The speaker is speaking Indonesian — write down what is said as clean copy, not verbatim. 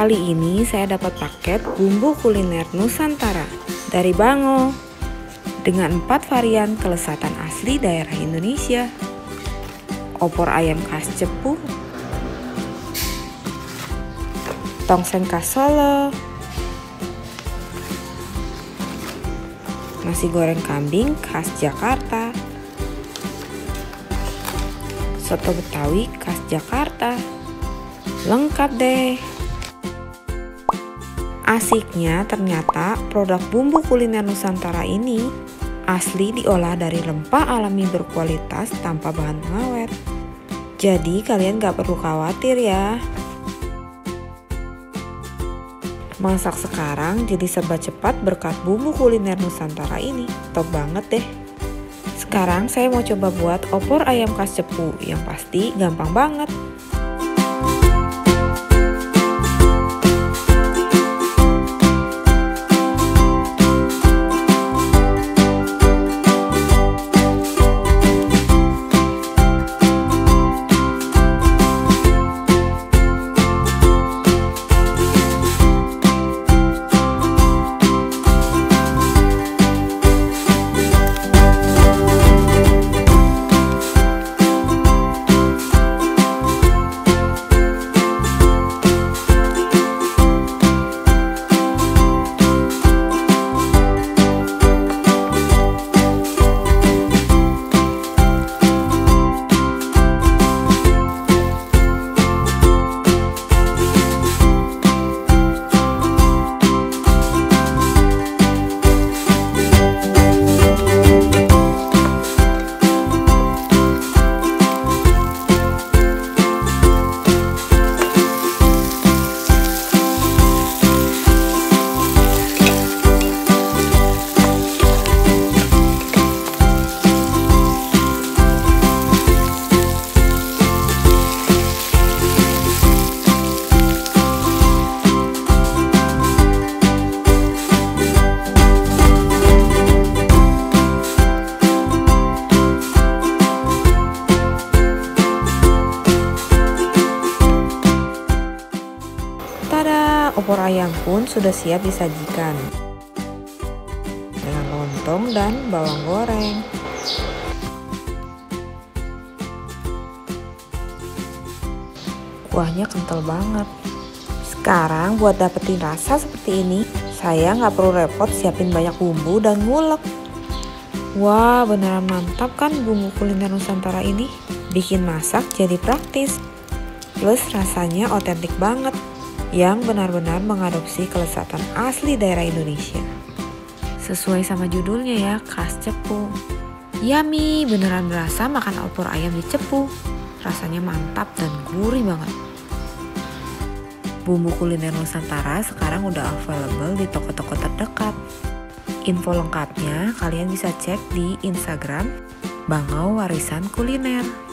Kali ini saya dapat paket bumbu kuliner Nusantara dari Bango dengan 4 varian kelezatan asli daerah Indonesia. Opor ayam khas Cepu, tongseng khas Solo, nasi goreng kambing khas Jakarta, soto Betawi khas Jakarta. Lengkap deh. Asiknya ternyata produk bumbu kuliner Nusantara ini asli diolah dari rempah alami berkualitas tanpa bahan pengawet. Jadi kalian gak perlu khawatir ya. Masak sekarang jadi serba cepat berkat bumbu kuliner Nusantara ini. Top banget deh. Sekarang saya mau coba buat opor ayam khas Cepu yang pasti gampang banget. Tada, opor ayam pun sudah siap disajikan dengan lontong dan bawang goreng. Kuahnya kental banget. Sekarang buat dapetin rasa seperti ini, saya nggak perlu repot siapin banyak bumbu dan ngulek. Wah, beneran mantap kan bumbu kuliner Nusantara ini? Bikin masak jadi praktis. Plus rasanya otentik banget, yang benar-benar mengadopsi kelezatan asli daerah Indonesia. Sesuai sama judulnya ya, khas Cepu. Yummy, beneran berasa makan opor ayam di Cepu. Rasanya mantap dan gurih banget. Bumbu kuliner Nusantara sekarang udah available di toko-toko terdekat. Info lengkapnya kalian bisa cek di Instagram Bango Warisan Kuliner.